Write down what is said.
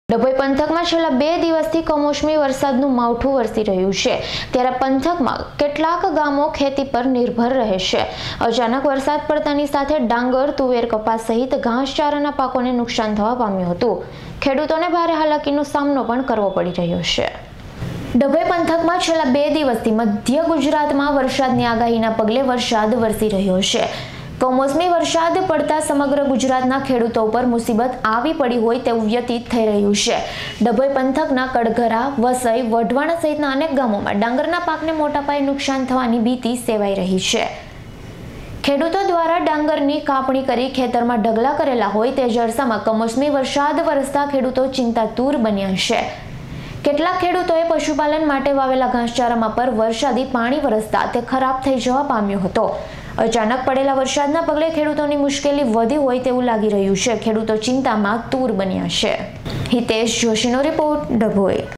ડભોઈ પંથકમાં છેલ્લા 2 દિવસથી કમોસમી વરસાદનું માવઠું વરસી રહ્યું છે, ત્યારે પંથકમાં કેટલાક ગામો ખેતી પર નિર્ભર રહે છે। અચાનક વરસાદ પડતાની સાથે ડાંગર, તુવેર, કપાસ સહિત ઘાસચારાના પાકોને નુકસાન થવા પામ્યું હતું। ખેડૂતોને ભારે હાલાકીનો સામનો પણ કરવો પડી રહ્યો છે। ડભોઈ પંથકમાં છેલ્લા 2 દિવસથી મધ્ય ગુજરાતમાં વરસાદની આગાહીના પગલે વરસાદ વરસી રહ્યો છે। કમોસમી વરસાદ પડતા સમગ્ર ગુજરાતના ખેડૂતો પર મુસીબત આવી પડી હોય તેવું વ્યતીત થઈ રહ્યું છે। ડભોઈ પંથકના કડઘરા, વસઈ, વઢવાણ સહિતના અનેક ગામોમાં ડાંગરના પાકને મોટા પાયે નુકસાન થવાની ભીતિ સેવાઈ રહી છે। ખેડૂતો દ્વારા ડાંગરની કાપણી કરી ખેતરમાં ઢગલા કરેલા હોય તે જ અરસામાં કમોસમી વરસાદ વરસતા ખેડૂતો ચિંતાતુર બન્યા છે। કેટલાક ખેડૂતોએ પશુપાલન માટે વાવેલા ઘાસચારામાં પર વરસાદી પાણી વરસતા તે ખરાબ થઈ જવા પામ્યો હતો। અચાનક પડેલા વરસાદના પગલે ખેડૂતોની મુશ્કેલી વધી હોય તેવું લાગી રહ્યું છે। ખેડૂતો ચિંતામાં તૂર બન્યા છે। હિતેશ જોશીનો રિપોર્ટ, ડભોઈ।